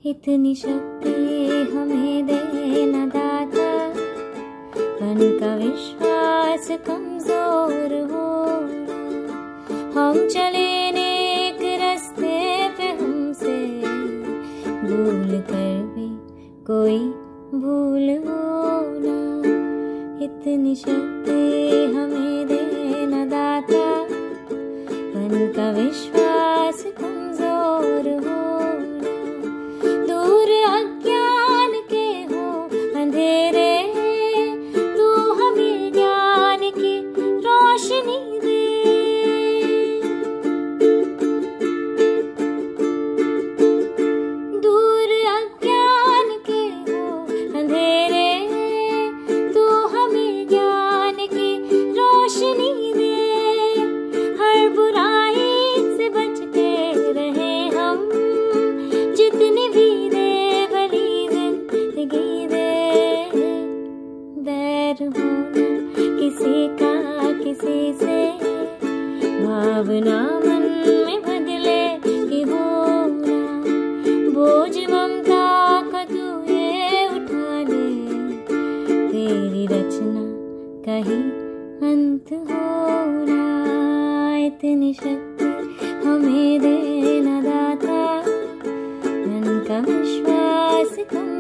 इतनी शक्ति हमें देना दाता, मन का विश्वास कमजोर हो। हम चले नेक रास्ते पे, हमसे भूल कर भी कोई भूल हो ना। इतनी शक्ति हमें देना दाता, मन का विश्वास कमजोर हो। दूर अज्ञान के हो अंधेरे, तू हमें ज्ञान की रोशनी दे। दूर अज्ञान के हो अंधेरे, तू हमें ज्ञान की रोशनी दे। हर बुराई से बच के रहे हम, जितनी भी दे भली जिंदगी दे। बैर होना किसी का किसी से, भावना मन में बदले कि होना। बोझ ममता का तू ये उठा ले, तेरी रचना का ही अंत होना। इतनी शक्ति हमें देना दाता, मन का विश्वास कम